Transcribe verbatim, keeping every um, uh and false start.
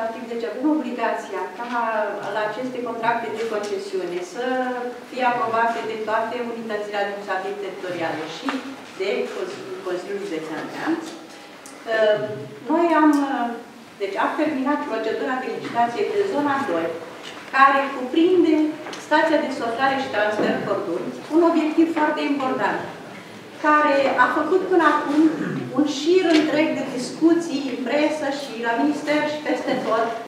administrativ, deci avem obligația ca la aceste contracte de concesiune să fie aprobate de toate unitățile administrative teritoriale și de Consiliul Județean Neamț. Noi am, deci am terminat procedura de licitație de zona doi, care cuprinde stația de sortare și transfer corduri, un obiectiv foarte important, care a făcut până acum un șir întreg de discuții în presă și la minister și peste tot,